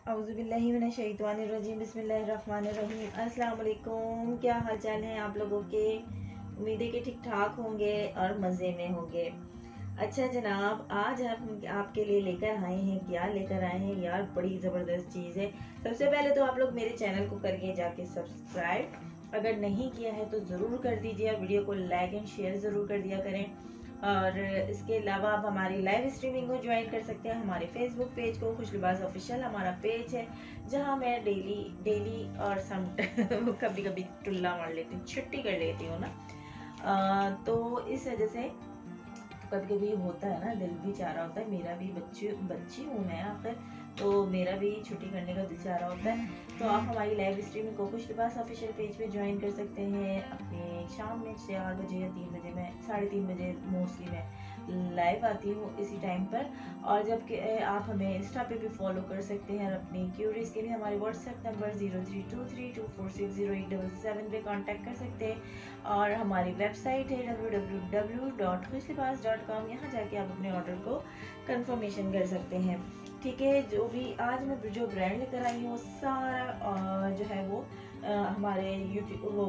औज़ुबिल्लाहिमिनश्शैतानिर्रजीम बिस्मिल्लाहिर्रहमानिर्रहीम। अस्सलाम वालेकुम। क्या हाल चाल है आप लोगों के? उम्मीद है कि ठीक ठाक होंगे और मज़े में होंगे। अच्छा जनाब, आज हम आपके लिए लेकर आए हैं, क्या लेकर आए हैं यार, बड़ी ज़बरदस्त चीज़ है। सबसे पहले तो आप लोग मेरे चैनल को करिए जाके सब्सक्राइब, अगर नहीं किया है तो ज़रूर कर दीजिए। वीडियो को लाइक एंड शेयर ज़रूर कर दिया करें। और इसके अलावा आप हमारी लाइव स्ट्रीमिंग को ज्वाइन कर सकते हैं। हमारे फेसबुक पेज को खुश लिबास ऑफिशियल हमारा पेज है, जहां मैं डेली और सम कभी कभी टुल्ला मार लेती हूँ, छुट्टी कर लेती हूँ ना। तो इस वजह से कभी कभी होता है ना, दिल भी चाह रहा होता है, मेरा भी बच्ची हूँ मैं आखिर, तो मेरा भी छुट्टी करने का दिल चाह रहा होता है। तो आप हमारी लाइव स्ट्रीमिंग को खुश लिबास ऑफिशियल पेज पे ज्वाइन कर सकते हैं। अपने शाम में 4 बजे या 3 बजे, मैं 3:30 बजे मोस्टली मैं लाइव आती हूँ इसी टाइम पर। और जबकि आप हमें इंस्टा पे भी फॉलो कर सकते हैं। और अपनी क्यूरीज के लिए हमारे व्हाट्सएप नंबर 0323246087 पे कांटेक्ट कर सकते हैं। और हमारी वेबसाइट है www.khushlibaas.com। यहाँ जाके आप अपने ऑर्डर को कंफर्मेशन कर सकते हैं। ठीक है, जो भी आज मैं जो ब्रांड लेकर आई हूँ सारा जो है वो हमारे यूट्यूब वो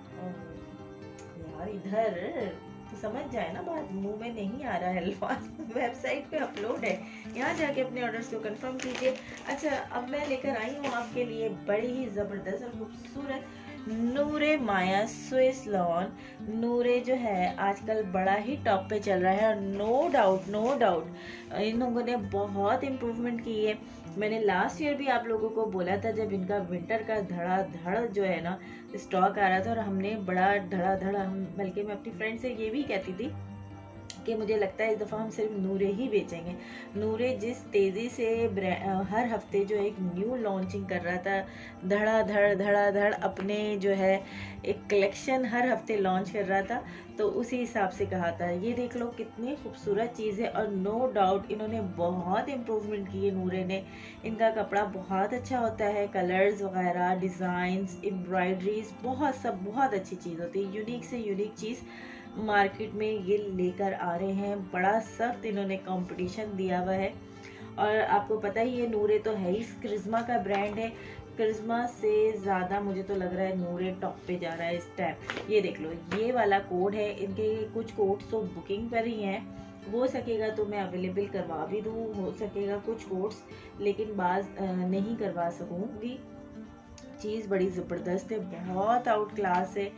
यार इधर तो समझ जाए ना, बात मुंह में नहीं आ रहा है अल्फाज। वेबसाइट पे अपलोड है, यहाँ जाके अपने ऑर्डर्स को कंफर्म कीजिए। अच्छा, अब मैं लेकर आई हूँ आपके लिए बड़ी ही ज़बरदस्त और खूबसूरत नूरे माया स्विस लॉन। नूरे जो है आजकल बड़ा ही टॉप पे चल रहा है, और नो डाउट इन लोगों ने बहुत इम्प्रूवमेंट की है। मैंने लास्ट ईयर भी आप लोगों को बोला था, जब इनका विंटर का धड़ाधड़ जो है ना स्टॉक आ रहा था, और हमने बड़ा धड़ाधड़, बल्कि मैं अपनी फ्रेंड से ये भी कहती थी कि मुझे लगता है इस दफ़ा हम सिर्फ नूरे ही बेचेंगे। नूरे जिस तेज़ी से हर हफ्ते जो एक न्यू लॉन्चिंग कर रहा था, धड़ाधड़ अपने जो है एक कलेक्शन हर हफ्ते लॉन्च कर रहा था, तो उसी हिसाब से कहा था। ये देख लो कितनी खूबसूरत चीज़ है, और नो डाउट इन्होंने बहुत इम्प्रूवमेंट की है नूरे ने। इनका कपड़ा बहुत अच्छा होता है, कलर्स वगैरह, डिज़ाइंस, एम्ब्रॉयडरीज, बहुत अच्छी चीज़ होती है। यूनिक से यूनिक चीज़ मार्केट में ये लेकर आ रहे हैं। बड़ा सख्त इन्होंने कंपटीशन दिया हुआ है। और आपको पता ही है, नूरे तो है ही करिश्मा का ब्रांड है। करिश्मा से ज़्यादा मुझे तो लग रहा है नूरे टॉप पे जा रहा है इस टाइम। ये देख लो, ये वाला कोड है। इनके कुछ कोड्स तो बुकिंग पर ही हैं, हो सकेगा तो मैं अवेलेबल करवा भी दूँ, हो सकेगा कुछ कोड्स, लेकिन बाज नहीं करवा सकूँगी। चीज़ बड़ी ज़बरदस्त है, बहुत आउट क्लास है।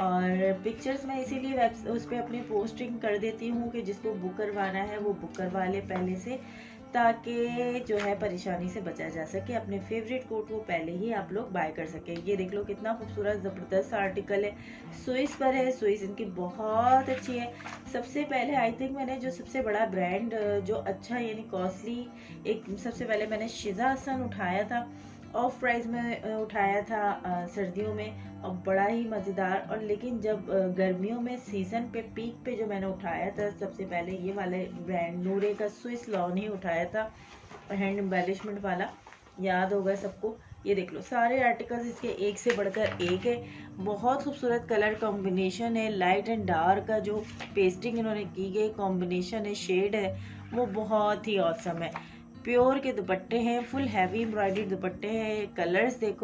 और पिक्चर्स मैं इसीलिए उस पर अपनी पोस्टिंग कर देती हूँ कि जिसको बुक करवाना है वो बुक करवा ले पहले से, ताकि जो है परेशानी से बचा जा सके। अपने फेवरेट कोट को पहले ही आप लोग बाय कर सके। ये देख लो कितना खूबसूरत ज़बरदस्त आर्टिकल है। स्विस पर है, स्विस इनकी बहुत अच्छी है। सबसे पहले आई थिंक मैंने जो सबसे बड़ा ब्रांड जो अच्छा यानी कॉस्टली, एक सबसे पहले मैंने शिजा हसन उठाया था, ऑफ प्राइस में उठाया था सर्दियों में, और बड़ा ही मज़ेदार। और लेकिन जब गर्मियों में सीज़न पे पीक पे जो मैंने उठाया था, सबसे पहले ये वाले ब्रांड नूरे का स्विस लॉन ही उठाया था, हैंड एम्बेलिशमेंट वाला, याद होगा सबको। ये देख लो सारे आर्टिकल्स इसके एक से बढ़कर एक है। बहुत खूबसूरत कलर कॉम्बिनेशन है, लाइट एंड डार्क का जो पेस्टिंग इन्होंने की गई कॉम्बिनेशन है, शेड है, वो बहुत ही औसम है। प्योर के दुपट्टे हैं, फुल हैवी एम्ब्रॉयडरी दुपट्टे हैं। कलर्स देखो,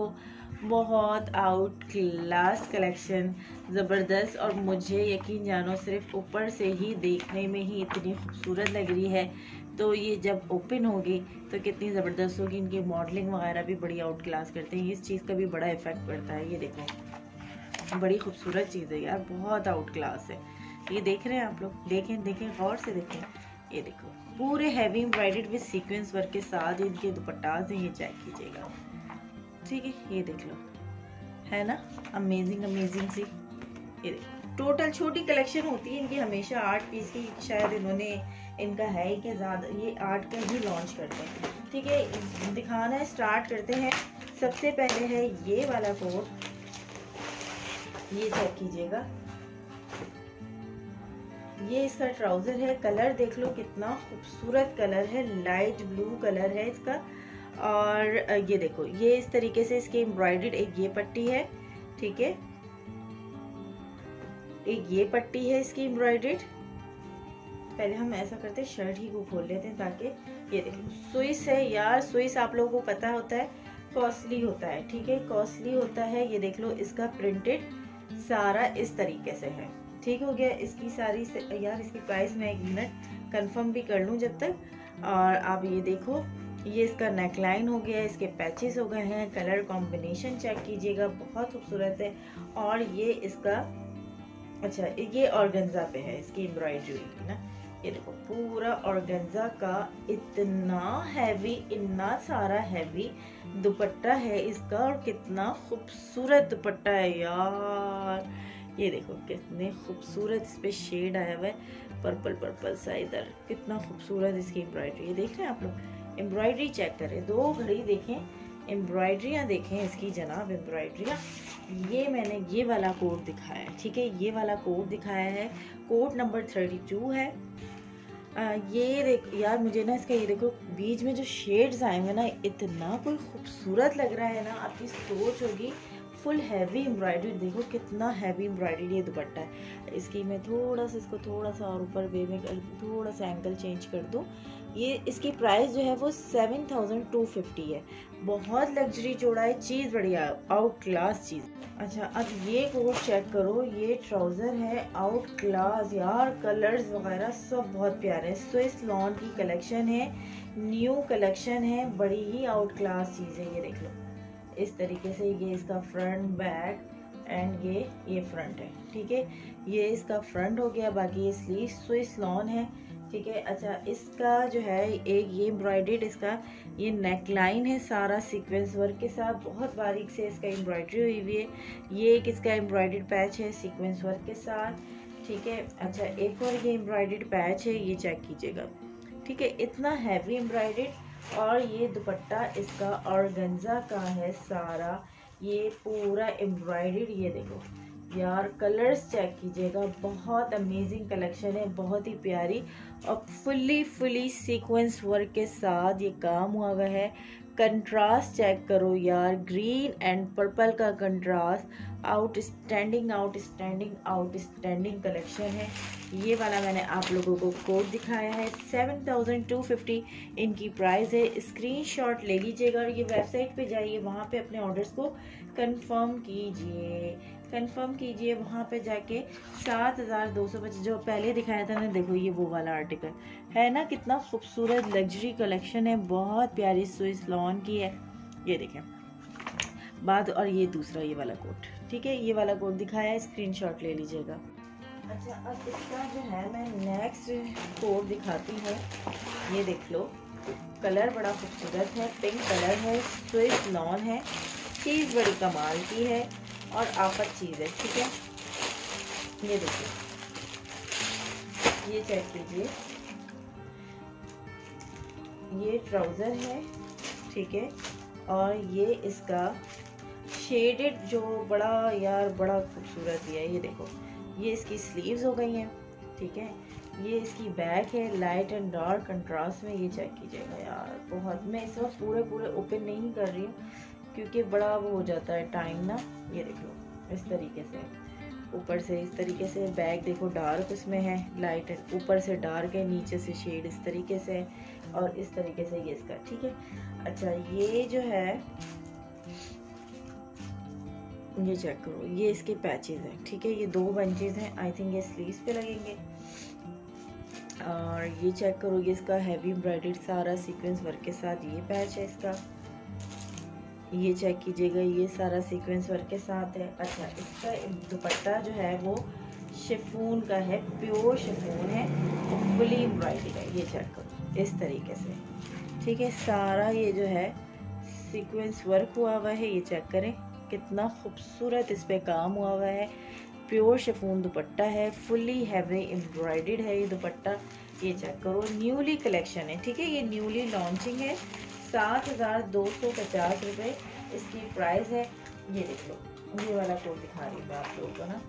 बहुत आउट क्लास कलेक्शन, ज़बरदस्त। और मुझे यकीन जानो, सिर्फ ऊपर से ही देखने में ही इतनी खूबसूरत लग रही है, तो ये जब ओपन होगी तो कितनी ज़बरदस्त होगी। इनकी मॉडलिंग वगैरह भी बड़ी आउट क्लास करते हैं, इस चीज़ का भी बड़ा इफेक्ट पड़ता है। ये देखो, बड़ी खूबसूरत चीज़ है यार, बहुत आउट क्लास है। ये देख रहे हैं आप लोग, देखें गौर से देखें। ये देखो, पूरे heavy embroidered with sequence work के साथ इनके दुपट्टास हैं, ये चेक कीजिएगा। ठीक है, ये देख लो, है ना अमेजिंग सी। ये देखो, टोटल छोटी कलेक्शन होती है इनकी हमेशा 8 पीस की, शायद इन्होंने इनका है कि ज़्यादा, ये 8 का ही लॉन्च करते हैं। ठीक है, दिखाना है, स्टार्ट करते हैं। सबसे पहले है ये वाला कोट, ये चेक कीजिएगा। ये इसका ट्राउजर है, कलर देख लो कितना खूबसूरत कलर है, लाइट ब्लू कलर है इसका। और ये देखो, ये इस तरीके से इसकी एम्ब्रॉयडर्ड एक ये पट्टी है, ठीक है, एक ये पट्टी है इसकी एम्ब्रॉयडर्ड, पहले हम ऐसा करते हैं, शर्ट ही को खोल लेते हैं ताकि ये देखो स्विस है यार। स्विस आप लोगों को पता होता है कॉस्टली होता है, ठीक है, कॉस्टली होता है। ये देख लो इसका प्रिंटेड सारा इस तरीके से है, ठीक हो गया। इसकी सारी यार इसकी प्राइस मैं 1 मिनट कंफर्म भी कर लूँ जब तक। और आप ये देखो, ये इसका नेकलाइन हो गया, इसके पैचेस हो गए हैं, कलर कॉम्बिनेशन चेक कीजिएगा, बहुत खूबसूरत है। और ये इसका अच्छा ये ऑर्गेन्जा पे है इसकी एम्ब्रॉयडरी ना, ये देखो पूरा ऑर्गेन्जा का इतना हैवी, इतना सारा हैवी दुपट्टा है इसका। और कितना खूबसूरत दुपट्टा है यार, ये देखो कितने खूबसूरत इस पे शेड आया हुआ है, पर्पल पर्पल सा इधर, कितना खूबसूरत इसकी एम्ब्रॉयडरी। देख रहे हैं आप लोग, एम्ब्रॉयडरी चेक करें, 2 घड़ी देखें, एम्ब्रॉयडरियाँ देखें इसकी जनाब, एम्ब्रॉयडरियाँ। ये मैंने ये वाला कोड दिखाया है, ठीक है, ये वाला कोड दिखाया है, कोड नंबर 32 है। ये देख यार, मुझे ना इसका ये देखो बीच में जो शेड्स आए हुए ना, इतना कोई खूबसूरत लग रहा है ना, आपकी सोच होगी। फुल हैवी एम्ब्रॉयडरी, देखो कितना हैवी एम्ब्रॉयडरी ये दुपट्टा है। इसकी मैं थोड़ा सा इसको थोड़ा सा और ऊपर वे में थोड़ा सा एंगल चेंज कर दूँ। ये इसकी प्राइस जो है वो 7250 है। बहुत लग्जरी जोड़ा है, चीज़ बढ़िया, आउट क्लास चीज़। अच्छा अब ये कोट चेक करो, ये ट्राउज़र है आउट क्लास यार, कलर्स वगैरह सब बहुत प्यारे हैं। स्विस लॉन की कलेक्शन है, न्यू कलेक्शन है, बड़ी ही आउट क्लास चीज़ है। ये देख लो इस तरीके से, ये इसका फ्रंट बैक एंड ये फ्रंट है, ठीक है, ये इसका फ्रंट हो गया। बाकी ये स्लीव स्विस लॉन है, ठीक है। अच्छा इसका जो है एक ये एम्ब्रॉयडर्ड इसका ये नेक लाइन है, सारा सीक्वेंस वर्क के साथ, बहुत बारीक से इसका एम्ब्रॉयडरी हुई हुई है। ये एक इसका एम्ब्रॉयडर्ड पैच है सीक्वेंस वर्क के साथ, ठीक है। अच्छा एक और ये एम्ब्रॉयडर्ड पैच है, ये चेक कीजिएगा, ठीक है, इतना हैवी एम्ब्रॉयडर्ड। और ये दुपट्टा इसका ऑर्गेन्जा का है सारा, ये पूरा एम्ब्रॉयडर्ड। ये देखो यार कलर्स चेक कीजिएगा, बहुत अमेजिंग कलेक्शन है, बहुत ही प्यारी। और फुली सीक्वेंस वर्क के साथ ये काम हुआ हुआ है। कंट्रास्ट चेक करो यार, ग्रीन एंड पर्पल का कंट्रास्ट, आउटस्टैंडिंग कलेक्शन है। ये वाला मैंने आप लोगों को कोड दिखाया है, 7250 इनकी प्राइस है। स्क्रीनशॉट ले लीजिएगा और ये वेबसाइट पे जाइए, वहाँ पे अपने ऑर्डर्स को कंफर्म कीजिए। वहाँ पे जाके 7225 जो पहले दिखाया था ना, देखो ये वो वाला आर्टिकल है ना, कितना खूबसूरत लग्जरी कलेक्शन है, बहुत प्यारी स्विस लॉन की है। ये देखें बात। और ये दूसरा ये वाला कोट, ठीक है, ये वाला कोट दिखाया है, स्क्रीनशॉट ले लीजिएगा। अच्छा अब इसका जो है मैं नेक्स्ट कोट दिखाती हूँ। ये देख लो, कलर बड़ा खूबसूरत है, पिंक कलर है, स्विस लॉन है, चीज़ बड़ी कमाल की है और आफत चीज़ है, ठीक है। ये देखिए, ये चेक कीजिए, ये ट्राउज़र है, ठीक है। और ये इसका शेडेड जो बड़ा यार बड़ा खूबसूरत ही है। ये देखो, ये इसकी स्लीव्स हो गई हैं, ठीक है। ये इसकी बैक है, लाइट एंड डार्क कंट्रास्ट में। ये चेक कीजिएगा यार, बहुत, मैं इस वक्त पूरे ओपन नहीं कर रही हूँ क्योंकि बड़ा वो हो जाता है टाइम ना। ये देख लो इस तरीके से, ऊपर से इस तरीके से, बैक देखो डार्क उसमें है, लाइट है, ऊपर से डार्क है, नीचे से शेड इस तरीके से, और इस तरीके से ये इसका, ठीक है। अच्छा ये जो है, ये चेक करो, ये इसके पैचेस हैं, ठीक है, ये 2 बंचेस हैं, आई थिंक ये स्लीव्स पे लगेंगे। और ये चेक करो, ये इसका हैवी एम्ब्रॉयडर्ड सारा सीक्वेंस वर्क के साथ ये पैच है इसका, ये चेक कीजिएगा, ये सारा सीक्वेंस वर्क के साथ है। अच्छा इसका दुपट्टा जो है वो शिफॉन का है, प्योर शिफॉन है, फुली एम्ब्रॉयडरी है। ये चेक करो इस तरीके से, ठीक है, सारा ये जो है सीक्वेंस वर्क हुआ हुआ है। ये चेक करें कितना खूबसूरत इस पे काम हुआ हुआ है, प्योर शिफॉन दुपट्टा है, फुली हैवी एम्ब्रॉयडर्ड है ये दुपट्टा। ये चेक करो, न्यूली कलेक्शन है, ठीक है, ये न्यूली लॉन्चिंग है, 7250 रुपये इसकी प्राइस है। ये देख लो, ये वाला कोट दिखा रही हूँ मैं आप लोगों को ना,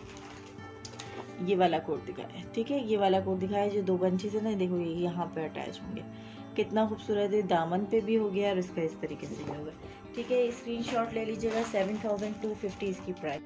ये वाला कोट दिखाया है, ठीक है, ये वाला कोट दिखाया है, जो 2 बंचेस है ना, देखो ये यहाँ पे अटैच होंगे, कितना खूबसूरत है, दामन पे भी हो गया और इसका इस तरीके से भी होगा, ठीक है। स्क्रीनशॉट ले लीजिएगा, 7250 इसकी प्राइस।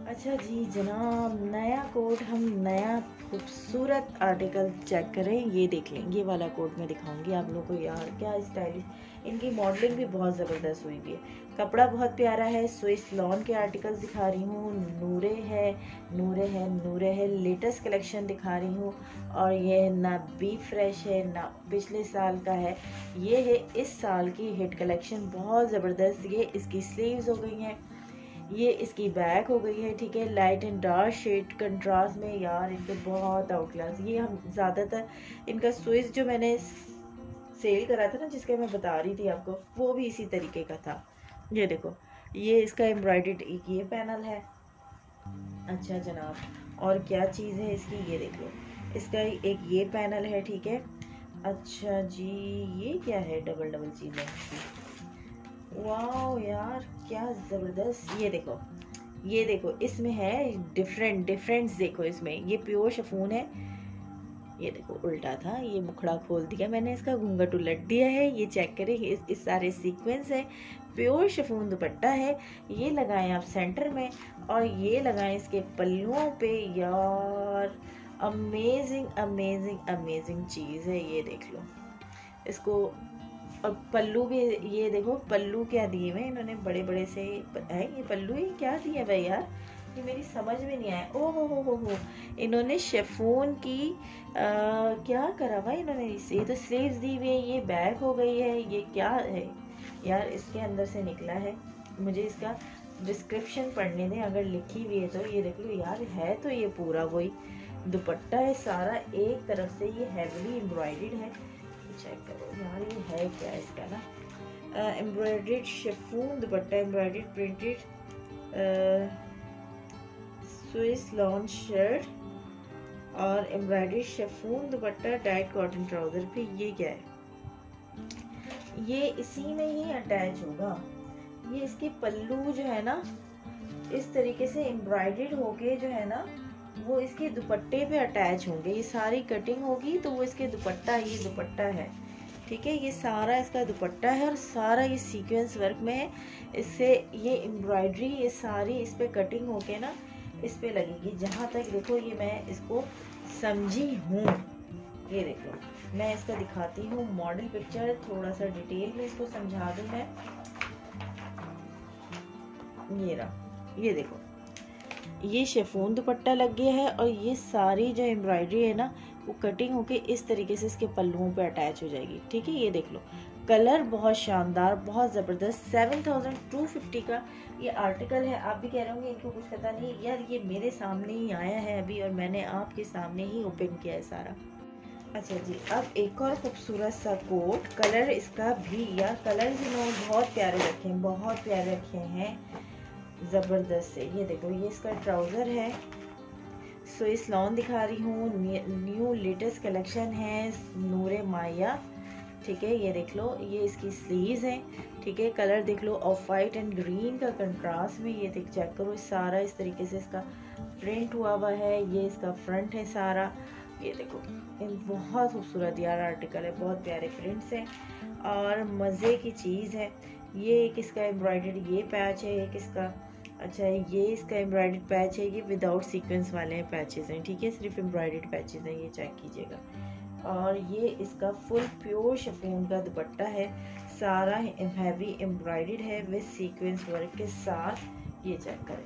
अच्छा जी जनाब, नया कोट, हम नया खूबसूरत आर्टिकल चेक करें। ये देख लें, ये वाला कोट मैं दिखाऊंगी आप लोगों को। यार क्या स्टाइलिश, इनकी मॉडलिंग भी बहुत ज़बरदस्त हुई हुई है। कपड़ा बहुत प्यारा है। स्विस लॉन के आर्टिकल्स दिखा रही हूँ। नूरे है, नूरे है, नूरे है, लेटेस्ट कलेक्शन दिखा रही हूँ। और ये ना बी फ्रेश है ना पिछले साल का है, ये है इस साल की हिट कलेक्शन, बहुत ज़बरदस्त। ये इसकी स्लीव्स हो गई हैं, ये इसकी बैक हो गई है। ठीक है, light and dark shade contrast में। यार इनके बहुत आउट क्लास। ये हम ज़्यादातर इनका स्विच जो मैंने सेल करा था ना, जिसका मैं बता रही थी आपको, वो भी इसी तरीके का था। ये देखो, ये इसका एम्ब्रॉयडर्ड एक ये पैनल है। अच्छा जनाब, और क्या चीज़ है इसकी, ये देख लो, इसका एक ये पैनल है। ठीक है, अच्छा जी, ये क्या है, डबल डबल चीज़ है इसकी। वाह यार क्या ज़बरदस्त। ये देखो इसमें है डिफरेंस देखो इसमें। ये प्योर शिफॉन है। ये देखो उल्टा था, ये मुखड़ा खोल दिया मैंने, इसका घूंघट उलट दिया है। ये चेक करें, इस सारे सीक्वेंस है। प्योर शिफॉन दुपट्टा है। ये लगाएं आप सेंटर में, और ये लगाएं इसके पल्लुओं पे। यार अमेजिंग अमेजिंग अमेजिंग चीज़ है। ये देख लो इसको। और पल्लू भी, ये देखो पल्लू क्या दिए हुए इन्होंने, बड़े बड़े से है ये पल्लू। ही क्या दिए भाई यार, ये मेरी समझ में नहीं आया। ओ हो, इन्होंने शिफॉन की क्या करा भाई इन्होंने, इसे ये तो स्लीव्स दी हुई है, ये बैक हो गई है, ये क्या है यार, इसके अंदर से निकला है। मुझे इसका डिस्क्रिप्शन पढ़ने दें अगर लिखी हुई है तो। ये देख लो यार, है तो ये पूरा वही दुपट्टा है सारा, एक तरफ से ये हैवीली एम्ब्रॉयडर्ड है। चेक करो यार, ये है क्या इसका ना, embroidered chiffon dupatta, embroidered printed Swiss lawn shirt और embroidered chiffon dupatta, dyed cotton trouser पे। ये क्या है, ये इसी में ही अटैच होगा। ये इसके पल्लू जो है ना, इस तरीके से एम्ब्रॉयडर्ड होके जो है ना, वो इसके दुपट्टे पे अटैच होंगे। ये सारी कटिंग होगी तो वो इसके दुपट्टा, ये दुपट्टा है। ठीक है, ये सारा इसका दुपट्टा है और सारा ये सीक्वेंस वर्क में है। इससे ये एम्ब्रॉयडरी, ये सारी इस पे कटिंग होके ना इस पे लगेगी। जहाँ तक देखो ये मैं इसको समझी हूँ, ये देखो मैं इसका दिखाती हूँ मॉडल पिक्चर, थोड़ा सा डिटेल में इसको समझा दूँ मैं। ये रहा, ये देखो, ये शिफॉन दुपट्टा लग गया है और ये सारी जो एम्ब्रॉयडरी है ना, वो कटिंग होके इस तरीके से इसके पल्लुओं पे अटैच हो जाएगी। ठीक है, ये देख लो, कलर बहुत शानदार, बहुत ज़बरदस्त। 7250 का ये आर्टिकल है। आप भी कह रहे होंगे इनको कुछ पता नहीं। यार ये मेरे सामने ही आया है अभी, और मैंने आपके सामने ही ओपन किया है सारा। अच्छा जी, अब एक और खूबसूरत सा कोट, कलर इसका भी, यार कलर इन्होंने बहुत प्यारे रखे हैं, बहुत प्यारे रखे हैं, ज़बरदस्त है। ये देखो, ये इसका ट्राउज़र है। स्विस लॉन दिखा रही हूँ, न्यू लेटेस्ट कलेक्शन है, नूरे माया। ठीक है, ये देख लो, ये इसकी स्लीव्स हैं। ठीक है, कलर देख लो, ऑफ वाइट एंड ग्रीन का कंट्रास्ट में। ये देख, चेक करो, सारा इस तरीके से इसका प्रिंट हुआ हुआ है। ये इसका फ्रंट है सारा। ये देखो, बहुत खूबसूरत यार आर्टिकल है, बहुत प्यारे प्रिंट्स हैं और मज़े की चीज़ है। ये एक इसका एम्ब्रॉयडर्ड ये पैच है, एक इसका, अच्छा ये इसका एम्ब्रॉयडर्ड पैच है। ये विदाउट सीक्वेंस वाले हैं पैचेस हैं। ठीक है, सिर्फ एम्ब्रॉयडर्ड पैचेस हैं, ये चेक कीजिएगा। और ये इसका फुल प्योर शिफॉन का दुपट्टा है, सारा हैवी एम्ब्रॉयडर्ड है विद सीक्वेंस वर्क के साथ। ये चेक करें।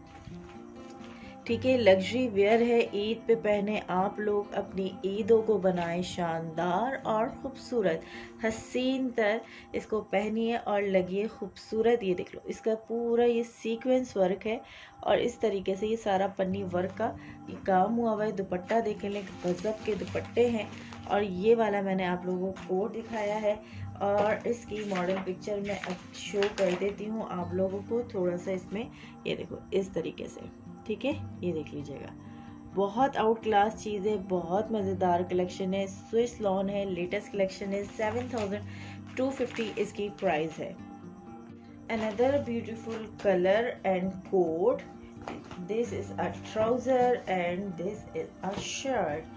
ठीक है, लग्जरी वेयर है, ईद पे पहने आप लोग, अपनी ईदों को बनाएं शानदार और खूबसूरत, हसीन तर। इसको पहनिए और लगिए खूबसूरत। ये देख लो, इसका पूरा ये सीक्वेंस वर्क है और इस तरीके से ये सारा पन्नी वर्क का ये काम हुआ हुआ है। दुपट्टा देख लें, गजब के दुपट्टे हैं। और ये वाला मैंने आप लोगों को कोट दिखाया है और इसकी मॉडल पिक्चर मैं शो कर देती हूँ आप लोगों को थोड़ा सा इसमें। ये देखो इस तरीके से, ठीक है, ये देख लीजिएगा, बहुत आउट क्लास चीज़ है, बहुत मज़ेदार कलेक्शन है। स्विस लॉन है, लेटेस्ट कलेक्शन है, 7250 इसकी प्राइस है। Another beautiful colour and coat, this is a trouser and this is a shirt,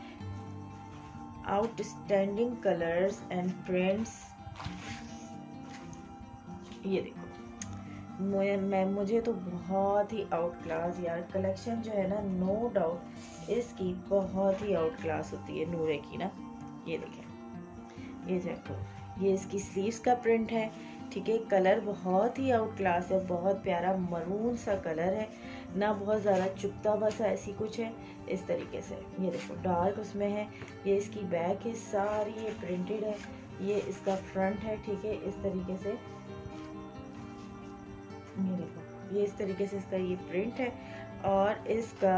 outstanding colours and prints. ये देखो, मुझे तो बहुत ही आउट क्लास यार कलेक्शन जो है ना, नो डाउट इसकी बहुत ही आउट क्लास होती है नूरे की ना। ये देखें, ये देखो, ये इसकी स्लीव्स का प्रिंट है, ठीक है। कलर बहुत ही आउट क्लास है, बहुत प्यारा मरून सा कलर है ना, बहुत ज़्यादा चुपता हुआ सा ऐसी कुछ है इस तरीके से। ये देखो डार्क उसमें है। ये इसकी बैक है, सारी ये प्रिंटेड है। ये इसका फ्रंट है, ठीक है, इस तरीके से। ये देखो, ये इस तरीके से इसका ये प्रिंट है। और इसका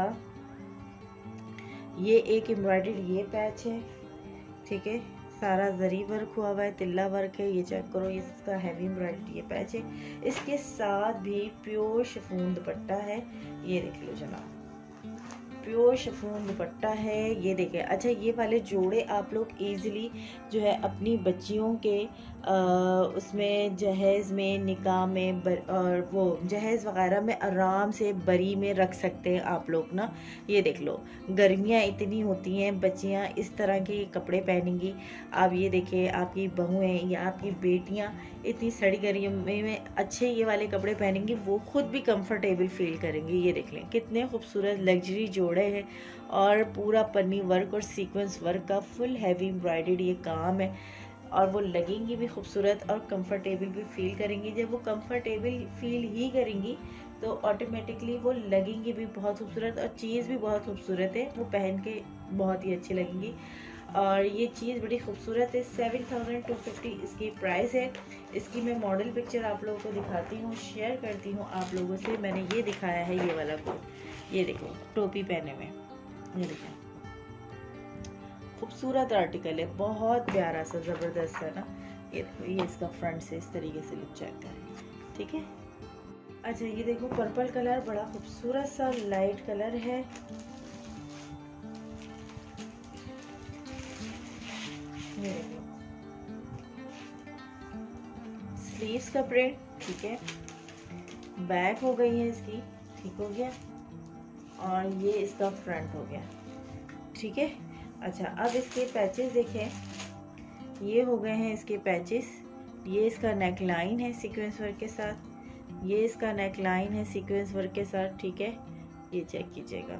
ये एक एम्ब्रॉयडर्ड ये पैच है, ठीक है, सारा जरी वर्क हुआ हुआ है, तिल्ला वर्क है। ये चेक करो, इसका हैवी एम्ब्रॉयडरी ये पैच है। इसके साथ भी प्योर शिफॉन दुपट्टा है, ये देख लो जनाब, प्योर शिफॉन दुपट्टा है। ये देखें। अच्छा, ये वाले जोड़े आप लोग इजीली जो है अपनी बच्चियों के उसमें जहेज़ में, निकाह में और वो जहेज़ वगैरह में आराम से बरी में रख सकते हैं आप लोग ना। ये देख लो, गर्मियाँ इतनी होती हैं, बच्चियाँ इस तरह के कपड़े पहनेंगी। आप ये देखें, आपकी बहुएं या आपकी बेटियाँ इतनी सड़ी गर्मियों में अच्छे ये वाले कपड़े पहनेंगी, वो खुद भी कंफर्टेबल फील करेंगी। ये देख लें, कितने खूबसूरत लग्जरी जोड़े हैं और पूरा पन्नी वर्क और सीक्वेंस वर्क का फुल हैवी एम्ब्रॉयडर्ड ये काम है। और वो लगेंगी भी खूबसूरत और कंफर्टेबल भी फील करेंगी। जब वो कंफर्टेबल फील ही करेंगी तो ऑटोमेटिकली वो लगेंगी भी बहुत खूबसूरत, और चीज़ भी बहुत खूबसूरत है, वो पहन के बहुत ही अच्छी लगेंगी। और ये चीज़ बड़ी खूबसूरत है। 7250 इसकी प्राइस है। इसकी मैं मॉडल पिक्चर आप लोगों को दिखाती हूँ, शेयर करती हूँ आप लोगों से। मैंने ये दिखाया है, ये वाला कोट, ये देखो टोपी पहने में, ये देखो खूबसूरत आर्टिकल है, बहुत प्यारा सा, ज़बरदस्त है ना। ये देखो, ये इसका फ्रंट से इस तरीके से लुक चेक करें, ठीक है। अच्छा, ये देखो पर्पल कलर, बड़ा खूबसूरत सा लाइट कलर है। ये देखो स्लीव्स का प्रिंट, ठीक है, बैक हो गई है इसकी, ठीक हो गया, और ये इसका फ्रंट हो गया, ठीक है। अच्छा, अब इसके पैचेस देखें, ये हो गए हैं इसके पैचेस। ये इसका नेक लाइन है सीक्वेंस वर्क के साथ, ये इसका नेक लाइन है सीक्वेंस वर्क के साथ, ठीक है, ये चेक कीजिएगा।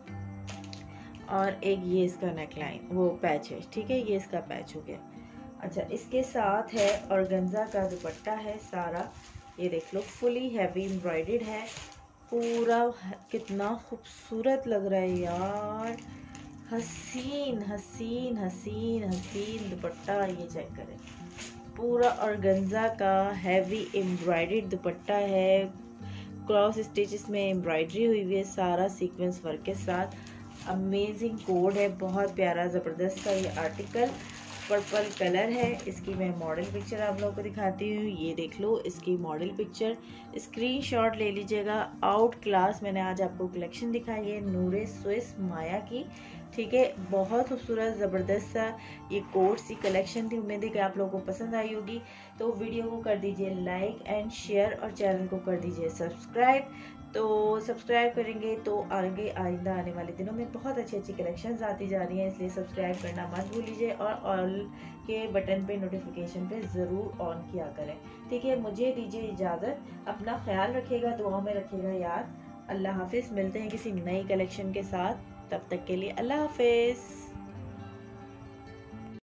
और एक ये इसका नेक लाइन वो पैच है, ठीक है, ये इसका पैच हो गया। अच्छा, इसके साथ है ऑर्गेन्जा का दुपट्टा है सारा, ये देख लो, फुली हैवी एम्ब्रॉयडर्ड है पूरा। कितना खूबसूरत लग रहा है यार, हसीन हसीन हसीन हसीन दुपट्टा। ये चेक करें, पूरा ऑर्गेन्जा का हैवी एम्ब्रॉयडर्ड दुपट्टा है, क्रॉस स्टिचेस में एम्ब्रॉयडरी हुई हुई है, सारा सीक्वेंस वर्क के साथ। अमेजिंग कोड है, बहुत प्यारा ज़बरदस्त का ये आर्टिकल। पर्पल कलर है। इसकी मैं मॉडल पिक्चर आप लोगों को दिखाती हूँ, ये देख लो इसकी मॉडल पिक्चर, स्क्रीनशॉट ले लीजिएगा। आउट क्लास मैंने आज आपको कलेक्शन दिखाई है नूरे स्विस माया की, ठीक है, बहुत खूबसूरत ज़बरदस्त सा ये कोट्स की कलेक्शन थी। उम्मीद है कि आप लोगों को पसंद आई होगी। तो वीडियो को कर दीजिए लाइक एंड शेयर और चैनल को कर दीजिए सब्सक्राइब। तो सब्सक्राइब करेंगे तो आगे आइंदा आने वाले दिनों में बहुत अच्छी अच्छी कलेक्शंस आती जा रही हैं, इसलिए सब्सक्राइब करना मत भूलिए और ऑल के बटन पे नोटिफिकेशन पे ज़रूर ऑन किया करें, ठीक है। मुझे दीजिए इजाज़त, अपना ख्याल रखिएगा, दुआ में रखिएगा याद। अल्लाह हाफिज़, मिलते हैं किसी नई कलेक्शन के साथ, तब तक के लिए अल्लाह हाफिज़।